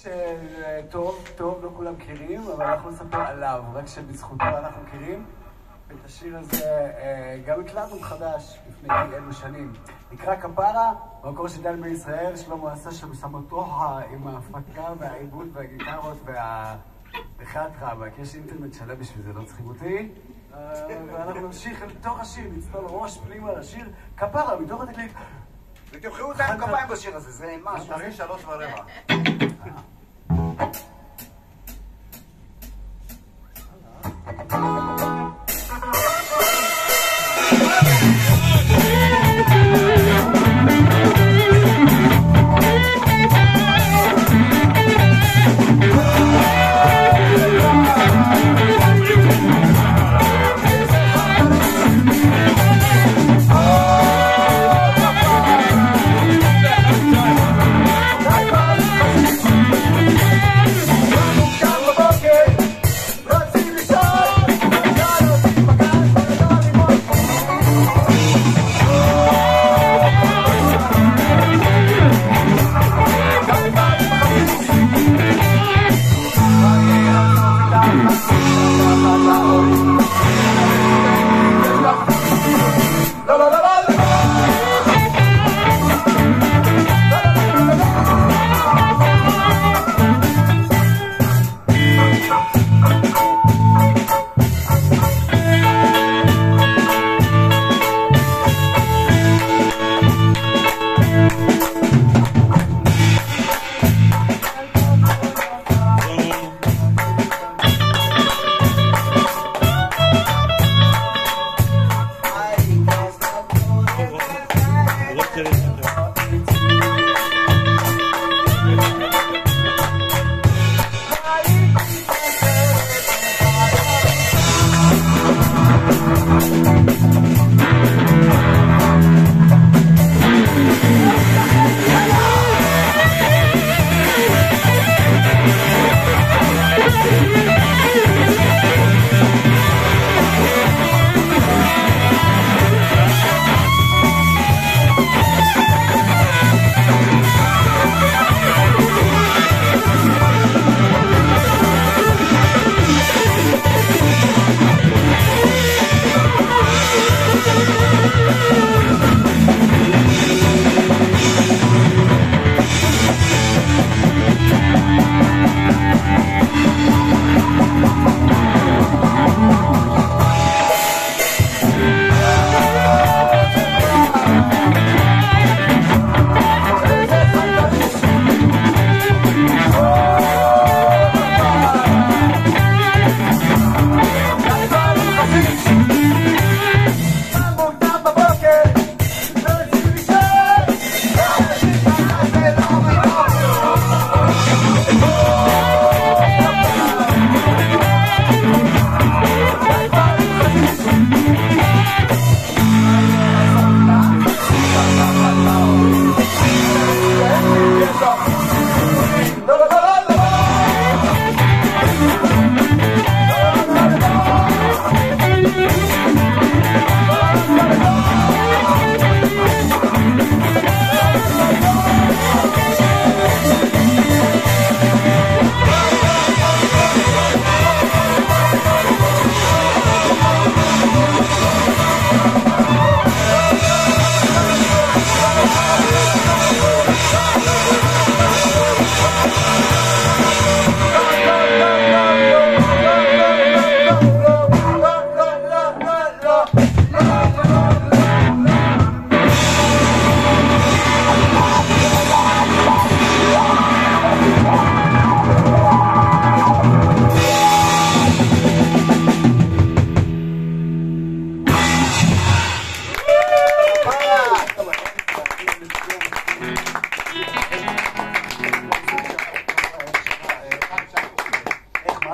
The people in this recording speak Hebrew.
טוב, לא כולם מכירים, אבל אנחנו נספר עליו, רק שבזכותו אנחנו מכירים. את השיר הזה גם הקלטנו מחדש לפני אלו שנים. נקרא כפרה, במקור של דן בישראל, שלמה עשה שם סמטוחה עם ההפקה והעיבוד והגיטרות בחייאת רבאק. יש אינטרנט שלם בשביל זה, לא צריכים אותי. ואנחנו נמשיך לתוך השיר, נצטול ראש פנימה לשיר כפרה, מתוך התקליט. ותמחאו אותם כפיים בשיר הזה, זה משהו. תראי 3:15.